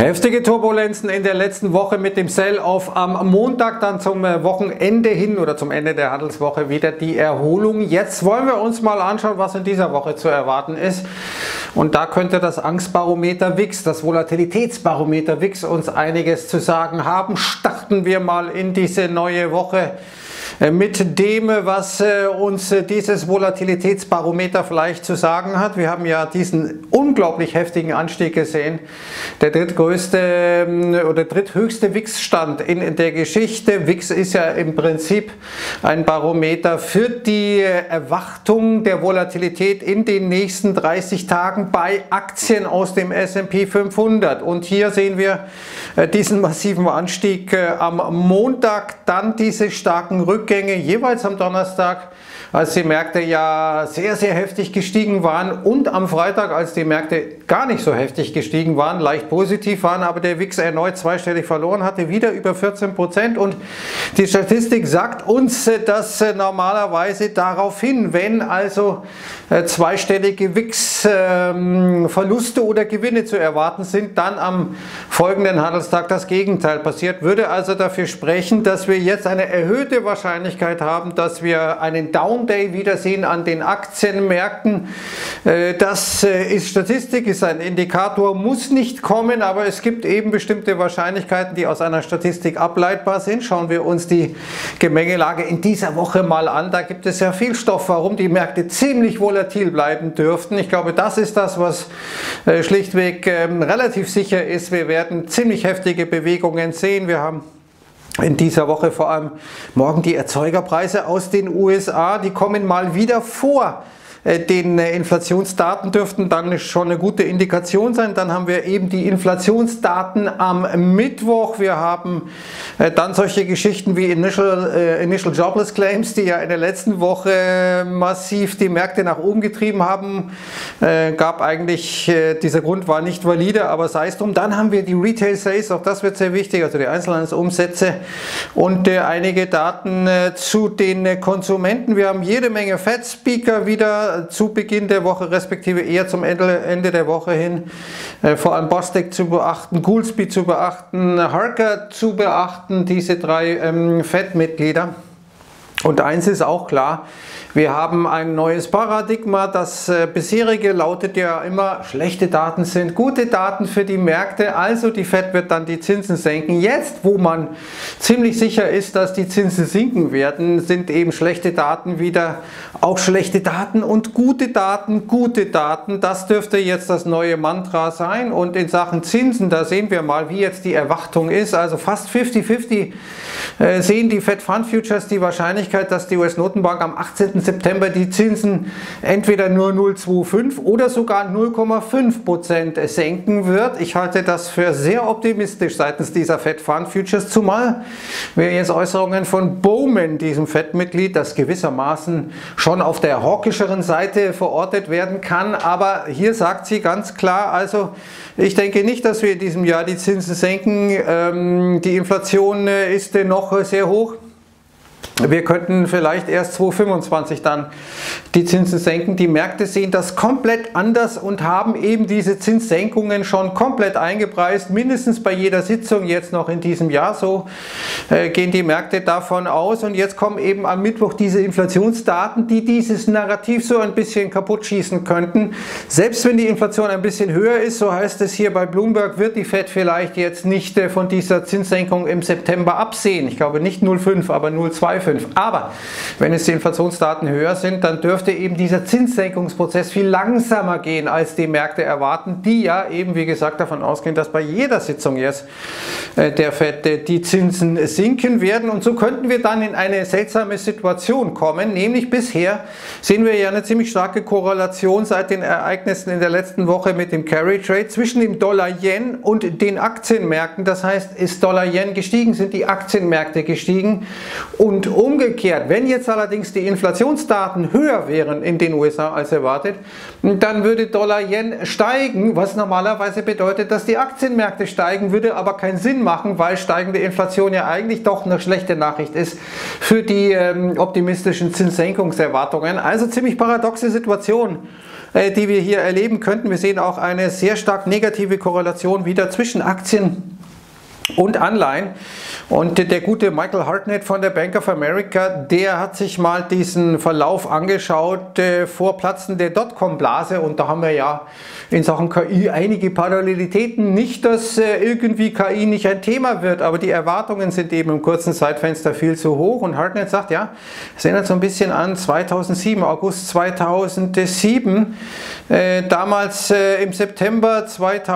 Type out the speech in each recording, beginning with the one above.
Heftige Turbulenzen in der letzten Woche mit dem Sell-Off am Montag, dann zum Wochenende hin oder zum Ende der Handelswoche wieder die Erholung. Jetzt wollen wir uns mal anschauen, was in dieser Woche zu erwarten ist. Und da könnte das Angstbarometer VIX, das Volatilitätsbarometer VIX uns einiges zu sagen haben. Starten wir mal in diese neue Woche mit dem, was uns dieses Volatilitätsbarometer vielleicht zu sagen hat. Wir haben ja diesen unglaublich heftigen Anstieg gesehen. Der dritthöchste VIX-Stand in der Geschichte. VIX ist ja im Prinzip ein Barometer für die Erwartung der Volatilität in den nächsten 30 Tagen bei Aktien aus dem S&P 500. Und hier sehen wir diesen massiven Anstieg am Montag, dann diese starken Rückgänge jeweils am Donnerstag, als die Märkte ja sehr, sehr heftig gestiegen waren, und am Freitag, als die Märkte gar nicht so heftig gestiegen waren, leicht positiv waren, aber der VIX erneut zweistellig verloren hatte, wieder über 14%. Und die Statistik sagt uns, dass normalerweise darauf hin, wenn also zweistellige VIX-Verluste oder Gewinne zu erwarten sind, dann am folgenden Handelstag das Gegenteil passiert. Würde also dafür sprechen, dass wir jetzt eine erhöhte Wahrscheinlichkeit haben, dass wir einen Down Day wiedersehen an den Aktienmärkten. Das ist Statistik, ist ein Indikator, muss nicht kommen, aber es gibt eben bestimmte Wahrscheinlichkeiten, die aus einer Statistik ableitbar sind. Schauen wir uns die Gemengelage in dieser Woche mal an. Da gibt es ja viel Stoff, warum die Märkte ziemlich volatil bleiben dürften. Ich glaube, das ist das, was schlichtweg relativ sicher ist. Wir werden ziemlich heftige Bewegungen sehen. Wir haben in dieser Woche vor allem morgen die Erzeugerpreise aus den USA, die kommen mal wieder vor den Inflationsdaten, dürften dann schon eine gute Indikation sein. Dann haben wir eben die Inflationsdaten am Mittwoch. Wir haben dann solche Geschichten wie Initial Jobless Claims, die ja in der letzten Woche massiv die Märkte nach oben getrieben haben. Gab eigentlich, dieser Grund war nicht valide, aber sei es drum. Dann haben wir die Retail Sales, auch das wird sehr wichtig, also die Einzelhandelsumsätze und einige Daten zu den Konsumenten. Wir haben jede Menge Fed-Speaker wieder zu Beginn der Woche, respektive eher zum Ende der Woche hin. Vor allem Bostic zu beachten, Goolsbee zu beachten, Harker zu beachten, diese drei Fed-Mitglieder. Und eins ist auch klar, wir haben ein neues Paradigma. Das bisherige lautet ja immer, schlechte Daten sind gute Daten für die Märkte, also die Fed wird dann die Zinsen senken. Jetzt, wo man ziemlich sicher ist, dass die Zinsen sinken werden, sind eben schlechte Daten wieder auch schlechte Daten und gute Daten gute Daten. Das dürfte jetzt das neue Mantra sein. Und in Sachen Zinsen, da sehen wir mal, wie jetzt die Erwartung ist. Also fast 50-50 sehen die Fed Fund Futures die Wahrscheinlichkeit, dass die US-Notenbank am 18. September die Zinsen entweder nur 0,25 oder sogar 0,5% senken wird. Ich halte das für sehr optimistisch seitens dieser Fed Fund Futures, zumal wir jetzt Äußerungen von Bowman, diesem Fed-Mitglied, das gewissermaßen schon auf der hawkischeren Seite verortet werden kann. Aber hier sagt sie ganz klar, also ich denke nicht, dass wir in diesem Jahr die Zinsen senken. Die Inflation ist noch sehr hoch. Wir könnten vielleicht erst 2025 dann die Zinsen senken. Die Märkte sehen das komplett anders und haben eben diese Zinssenkungen schon komplett eingepreist, mindestens bei jeder Sitzung jetzt noch in diesem Jahr. So gehen die Märkte davon aus. Und jetzt kommen eben am Mittwoch diese Inflationsdaten, die dieses Narrativ so ein bisschen kaputt schießen könnten. Selbst wenn die Inflation ein bisschen höher ist, so heißt es hier bei Bloomberg, wird die Fed vielleicht jetzt nicht von dieser Zinssenkung im September absehen. Ich glaube nicht 0,5, aber 0,25. Aber wenn es die Inflationsdaten höher sind, dann dürfte eben dieser Zinssenkungsprozess viel langsamer gehen, als die Märkte erwarten, die ja eben, wie gesagt, davon ausgehen, dass bei jeder Sitzung jetzt der Fed die Zinsen sinken werden. Und so könnten wir dann in eine seltsame Situation kommen, nämlich bisher sehen wir ja eine ziemlich starke Korrelation seit den Ereignissen in der letzten Woche mit dem Carry Trade zwischen dem Dollar-Yen und den Aktienmärkten. Das heißt, ist Dollar-Yen gestiegen, sind die Aktienmärkte gestiegen. Und umgekehrt, wenn jetzt allerdings die Inflationsdaten höher wären in den USA als erwartet, dann würde Dollar-Yen steigen, was normalerweise bedeutet, dass die Aktienmärkte steigen, würde aber keinen Sinn machen, weil steigende Inflation ja eigentlich doch eine schlechte Nachricht ist für die optimistischen Zinssenkungserwartungen. Also ziemlich paradoxe Situation. die wir hier erleben könnten. Wir sehen auch eine sehr stark negative Korrelation wieder zwischen Aktien und Anleihen. Und der gute Michael Hartnett von der Bank of America, der hat sich mal diesen Verlauf angeschaut vor Platzen der Dotcom-Blase, und da haben wir ja in Sachen KI einige Parallelitäten. Nicht, dass irgendwie KI nicht ein Thema wird, aber die Erwartungen sind eben im kurzen Zeitfenster viel zu hoch, und Hartnett sagt, ja, es erinnert so ein bisschen an 2007, August 2007, damals im September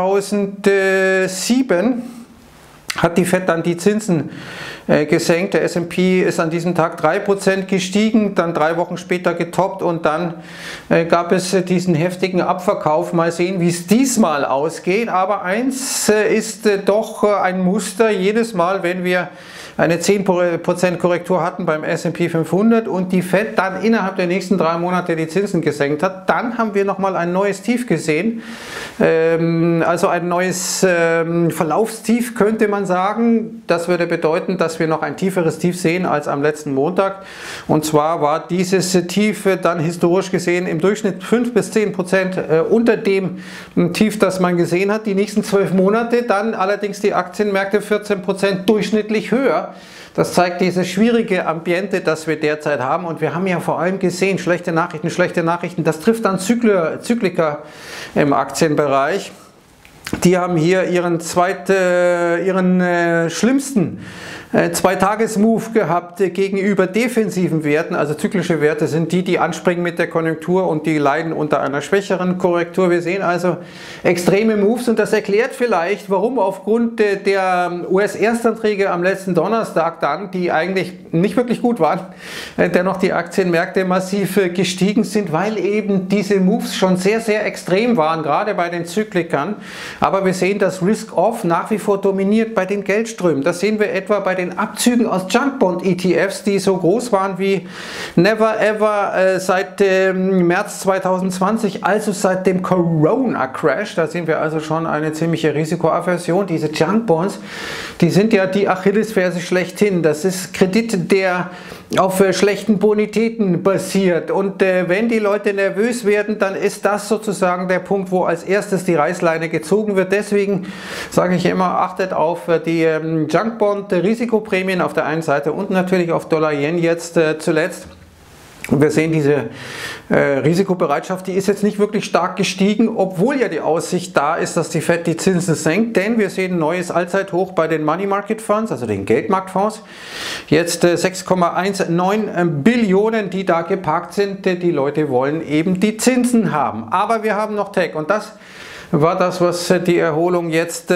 2007 hat die Fed dann die Zinsen gesenkt. Der S&P ist an diesem Tag 3% gestiegen, dann 3 Wochen später getoppt, und dann gab es diesen heftigen Abverkauf. Mal sehen, wie es diesmal ausgeht. Aber eins ist doch ein Muster: jedes Mal, wenn wir eine 10% Korrektur hatten beim S&P 500 und die Fed dann innerhalb der nächsten 3 Monate die Zinsen gesenkt hat, dann haben wir nochmal ein neues Tief gesehen. Also ein neues Verlaufstief, könnte man sagen. Das würde bedeuten, dass wir noch ein tieferes Tief sehen als am letzten Montag. Und zwar war dieses Tief dann historisch gesehen im Durchschnitt 5 bis 10% unter dem Tief, das man gesehen hat. Die nächsten 12 Monate dann allerdings die Aktienmärkte 14% durchschnittlich höher. Das zeigt dieses schwierige Ambiente, das wir derzeit haben. Und wir haben ja vor allem gesehen, schlechte Nachrichten, das trifft dann Zykliker im Aktienbereich. Die haben hier ihren schlimmsten Zwei-Tages-Move gehabt gegenüber defensiven Werten. Also zyklische Werte sind die, die anspringen mit der Konjunktur und die leiden unter einer schwächeren Korrektur. Wir sehen also extreme Moves, und das erklärt vielleicht, warum aufgrund der US-Erstanträge am letzten Donnerstag dann, die eigentlich nicht wirklich gut waren, dennoch die Aktienmärkte massiv gestiegen sind, weil eben diese Moves schon sehr, sehr extrem waren, gerade bei den Zyklikern. Aber wir sehen, dass Risk-Off nach wie vor dominiert bei den Geldströmen. Das sehen wir etwa bei den Abzügen aus Junk-Bond-ETFs, die so groß waren wie never ever seit März 2020, also seit dem Corona-Crash. Da sehen wir also schon eine ziemliche Risikoaversion. Diese Junk-Bonds, die sind ja die Achillesferse schlechthin. Das ist Kredit, der auf schlechten Bonitäten basiert, und wenn die Leute nervös werden, dann ist das sozusagen der Punkt, wo als erstes die Reißleine gezogen wird. Deswegen sage ich immer, achtet auf die Junkbond-Risikoprämien auf der einen Seite und natürlich auf Dollar-Yen jetzt zuletzt. Und wir sehen, diese Risikobereitschaft, die ist jetzt nicht wirklich stark gestiegen, obwohl ja die Aussicht da ist, dass die Fed die Zinsen senkt, denn wir sehen ein neues Allzeithoch bei den Money Market Funds, also den Geldmarktfonds. Jetzt 6,19 Billionen, die da geparkt sind. Die Leute wollen eben die Zinsen haben. Aber wir haben noch Tech, und das war das, was die Erholung jetzt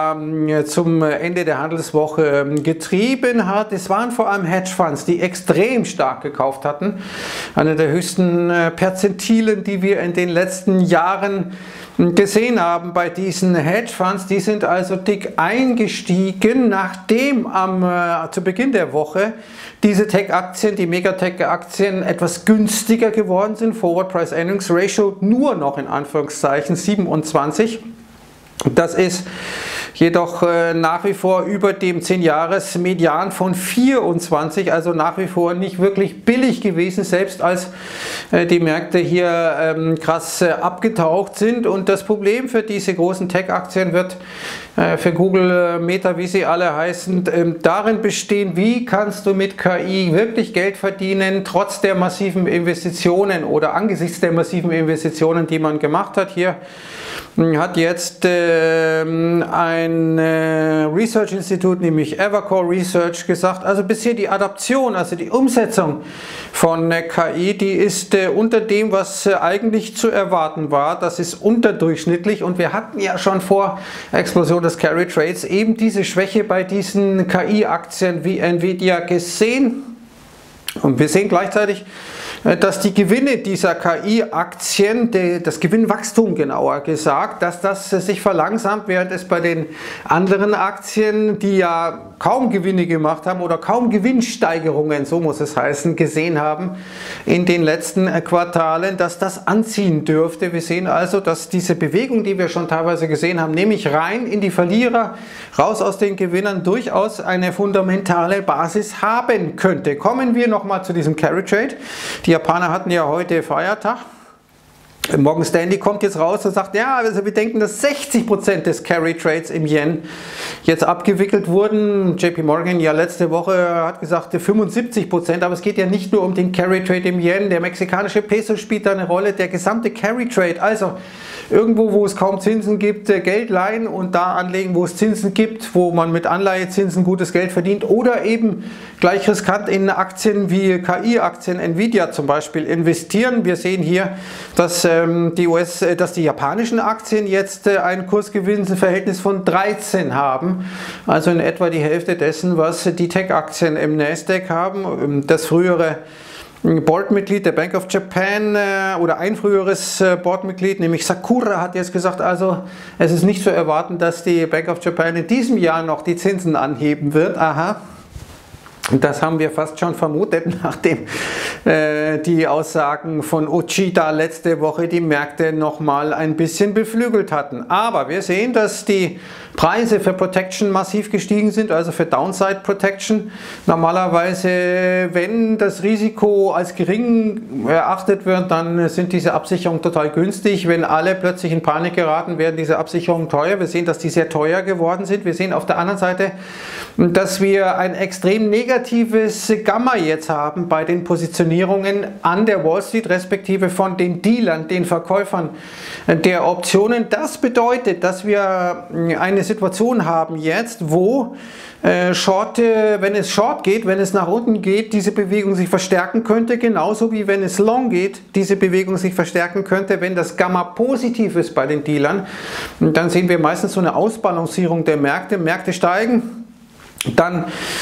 zum Ende der Handelswoche getrieben hat. Es waren vor allem Hedgefonds, die extrem stark gekauft hatten. Eine der höchsten Perzentilen, die wir in den letzten Jahren gesehen haben bei diesen Hedgefonds. Die sind also dick eingestiegen, nachdem zu Beginn der Woche diese Tech-Aktien, die Megatech-Aktien, etwas günstiger geworden sind. Forward Price Earnings Ratio nur noch in Anführungszeichen 27. Das ist jedoch nach wie vor über dem 10-Jahres-Median von 24, also nach wie vor nicht wirklich billig gewesen, selbst als die Märkte hier krass abgetaucht sind. Und das Problem für diese großen Tech-Aktien wird für Google, Meta, wie sie alle heißen, darin bestehen, wie kannst du mit KI wirklich Geld verdienen, trotz der massiven Investitionen oder angesichts der massiven Investitionen, die man gemacht hat. Hier hat jetzt ein Research-Institut, nämlich Evercore Research, gesagt, also bisher die Adaption, also die Umsetzung von KI, die ist unter dem, was eigentlich zu erwarten war. Das ist unterdurchschnittlich, und wir hatten ja schon vor Explosion des Carry Trades eben diese Schwäche bei diesen KI-Aktien wie Nvidia gesehen. Und wir sehen gleichzeitig, dass die Gewinne dieser KI-Aktien, das Gewinnwachstum genauer gesagt, dass das sich verlangsamt, während es bei den anderen Aktien, die ja kaum Gewinne gemacht haben oder kaum Gewinnsteigerungen, so muss es heißen, gesehen haben in den letzten Quartalen, dass das anziehen dürfte. Wir sehen also, dass diese Bewegung, die wir schon teilweise gesehen haben, nämlich rein in die Verlierer, raus aus den Gewinnern, durchaus eine fundamentale Basis haben könnte. Kommen wir nochmal zu diesem Carry Trade. Die Japaner hatten ja heute Feiertag. Morgan Stanley kommt jetzt raus und sagt, ja, also wir denken, dass 60% des Carry Trades im Yen jetzt abgewickelt wurden. JP Morgan ja letzte Woche hat gesagt 75%, aber es geht ja nicht nur um den Carry Trade im Yen, der mexikanische Peso spielt da eine Rolle, der gesamte Carry Trade, also irgendwo, wo es kaum Zinsen gibt, Geld leihen und da anlegen, wo es Zinsen gibt, wo man mit Anleihezinsen gutes Geld verdient oder eben gleich riskant in Aktien wie KI-Aktien, Nvidia zum Beispiel investieren. Wir sehen hier, dass die japanischen Aktien jetzt ein Kursgewinnverhältnis von 13 haben, also in etwa die Hälfte dessen, was die Tech-Aktien im Nasdaq haben. Das frühere Boardmitglied der Bank of Japan oder ein früheres Boardmitglied, nämlich Sakura, hat jetzt gesagt, also es ist nicht zu erwarten, dass die Bank of Japan in diesem Jahr noch die Zinsen anheben wird. Aha. Das haben wir fast schon vermutet, nachdem die Aussagen von Uchida letzte Woche die Märkte nochmal ein bisschen beflügelt hatten. Aber wir sehen, dass die Preise für Protection massiv gestiegen sind, also für Downside Protection. Normalerweise, wenn das Risiko als gering erachtet wird, dann sind diese Absicherungen total günstig. Wenn alle plötzlich in Panik geraten, werden diese Absicherungen teuer. Wir sehen, dass die sehr teuer geworden sind. Wir sehen auf der anderen Seite, dass wir ein extrem negatives Gamma jetzt haben bei den Positionierungen an der Wall Street, respektive von den Dealern, den Verkäufern der Optionen. Das bedeutet, dass wir eine Situation haben jetzt, wo wenn es Short geht, wenn es nach unten geht, diese Bewegung sich verstärken könnte, genauso wie wenn es Long geht, diese Bewegung sich verstärken könnte. Wenn das Gamma positiv ist bei den Dealern, dann sehen wir meistens so eine Ausbalancierung der Märkte. Märkte steigen. Dann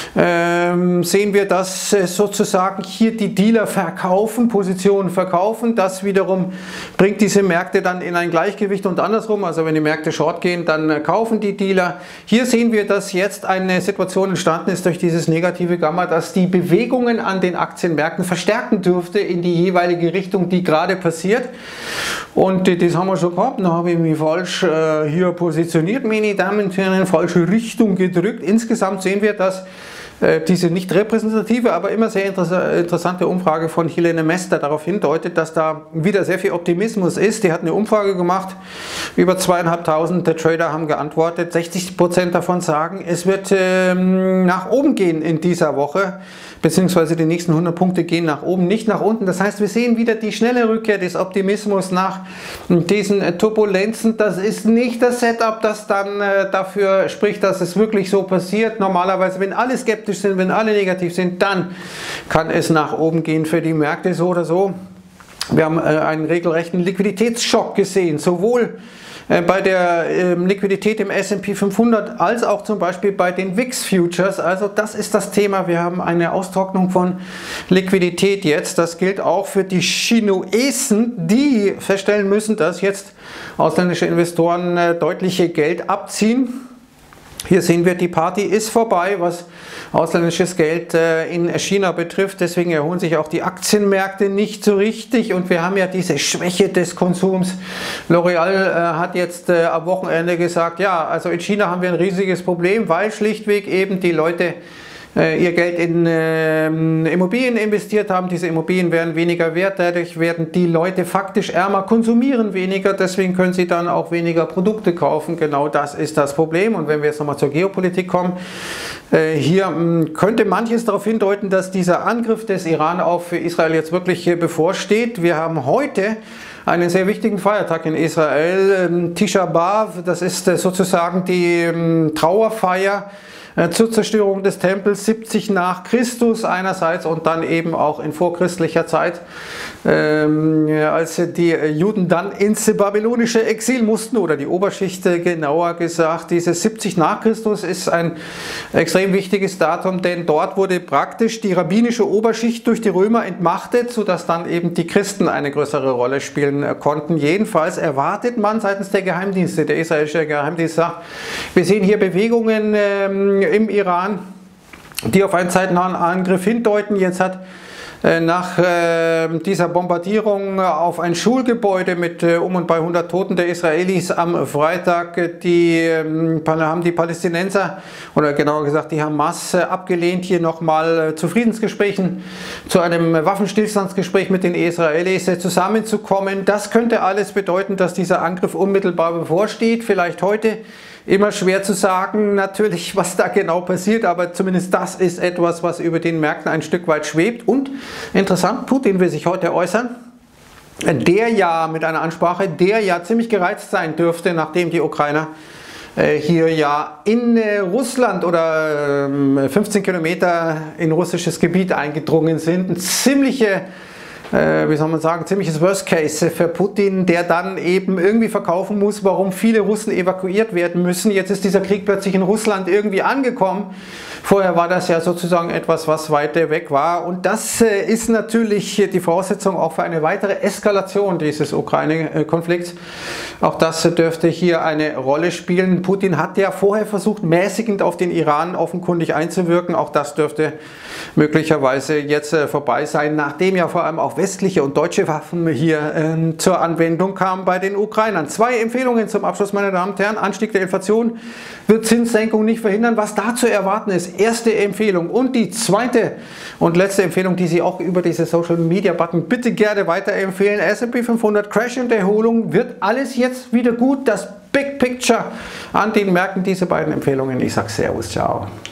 sehen wir, dass sozusagen hier die Dealer verkaufen, Positionen verkaufen. Das wiederum bringt diese Märkte dann in ein Gleichgewicht und andersrum. Also wenn die Märkte short gehen, dann kaufen die Dealer. Hier sehen wir, dass jetzt eine Situation entstanden ist durch dieses negative Gamma, dass die Bewegungen an den Aktienmärkten verstärken dürfte in die jeweilige Richtung, die gerade passiert. Und das haben wir schon gehabt. Da habe ich mich falsch hier positioniert, meine Damen und Herren, in falsche Richtung gedrückt. Insgesamt sehen wir, dass diese nicht repräsentative, aber immer sehr interessante Umfrage von Helene Mester darauf hindeutet, dass da wieder sehr viel Optimismus ist. Die hat eine Umfrage gemacht, über 2.500 Trader haben geantwortet, 60% davon sagen, es wird nach oben gehen in dieser Woche, beziehungsweise die nächsten 100 Punkte gehen nach oben, nicht nach unten. Das heißt, wir sehen wieder die schnelle Rückkehr des Optimismus nach diesen Turbulenzen. Das ist nicht das Setup, das dann dafür spricht, dass es wirklich so passiert. Normalerweise, wenn alle skeptisch sind, wenn alle negativ sind, dann kann es nach oben gehen für die Märkte so oder so. Wir haben einen regelrechten Liquiditätsschock gesehen, sowohl bei der Liquidität im S&P 500 als auch zum Beispiel bei den VIX Futures. Also das ist das Thema. Wir haben eine Austrocknung von Liquidität jetzt. Das gilt auch für die Chinesen, die feststellen müssen, dass jetzt ausländische Investoren deutliche Geld abziehen. Hier sehen wir, die Party ist vorbei, was ausländisches Geld in China betrifft. Deswegen erholen sich auch die Aktienmärkte nicht so richtig. Und wir haben ja diese Schwäche des Konsums. L'Oreal hat jetzt am Wochenende gesagt, ja, also in China haben wir ein riesiges Problem, weil schlichtweg eben die Leute ihr Geld in Immobilien investiert haben. Diese Immobilien werden weniger wert, dadurch werden die Leute faktisch ärmer, konsumieren weniger, deswegen können sie dann auch weniger Produkte kaufen. Genau das ist das Problem. Und wenn wir jetzt nochmal zur Geopolitik kommen, hier könnte manches darauf hindeuten, dass dieser Angriff des Iran auf Israel jetzt wirklich bevorsteht. Wir haben heute einen sehr wichtigen Feiertag in Israel, Tisha B'Av, das ist sozusagen die Trauerfeier zur Zerstörung des Tempels 70 nach Christus einerseits und dann eben auch in vorchristlicher Zeit, als die Juden dann ins babylonische Exil mussten, oder die Oberschicht genauer gesagt. Dieses 70 nach Christus ist ein extrem wichtiges Datum, denn dort wurde praktisch die rabbinische Oberschicht durch die Römer entmachtet, sodass dann eben die Christen eine größere Rolle spielen konnten. Jedenfalls erwartet man seitens der Geheimdienste, der israelische Geheimdienst sagt, wir sehen hier Bewegungen im Iran, die auf einen zeitnahen Angriff hindeuten. Jetzt hat Nach dieser Bombardierung auf ein Schulgebäude mit und bei 100 Toten der Israelis am Freitag, haben die Palästinenser, oder genauer gesagt die Hamas, abgelehnt, hier nochmal zu Friedensgesprächen, zu einem Waffenstillstandsgespräch mit den Israelis zusammenzukommen. Das könnte alles bedeuten, dass dieser Angriff unmittelbar bevorsteht, vielleicht heute. Immer schwer zu sagen natürlich, was da genau passiert, aber zumindest das ist etwas, was über den Märkten ein Stück weit schwebt. Und interessant, Putin will sich heute äußern, der ja mit einer Ansprache, der ja ziemlich gereizt sein dürfte, nachdem die Ukrainer hier ja in Russland oder 15 Kilometer in russisches Gebiet eingedrungen sind. Ein wie soll man sagen, ziemliches Worst Case für Putin, der dann eben irgendwie verkaufen muss, warum viele Russen evakuiert werden müssen. Jetzt ist dieser Krieg plötzlich in Russland irgendwie angekommen. Vorher war das ja sozusagen etwas, was weiter weg war. Und das ist natürlich die Voraussetzung auch für eine weitere Eskalation dieses Ukraine-Konflikts. Auch das dürfte hier eine Rolle spielen. Putin hat ja vorher versucht, mäßigend auf den Iran offenkundig einzuwirken. Auch das dürfte möglicherweise jetzt vorbei sein, nachdem ja vor allem auch westliche und deutsche Waffen hier zur Anwendung kamen bei den Ukrainern. 2 Empfehlungen zum Abschluss, meine Damen und Herren. Anstieg der Inflation wird Zinssenkung nicht verhindern. Was da zu erwarten ist, erste Empfehlung. Und die zweite und letzte Empfehlung, die Sie auch über diese Social Media Button bitte gerne weiterempfehlen. S&P 500 Crash und Erholung. Wird alles jetzt wieder gut? Das Big Picture an den Märkten. Diese beiden Empfehlungen. Ich sage Servus, ciao.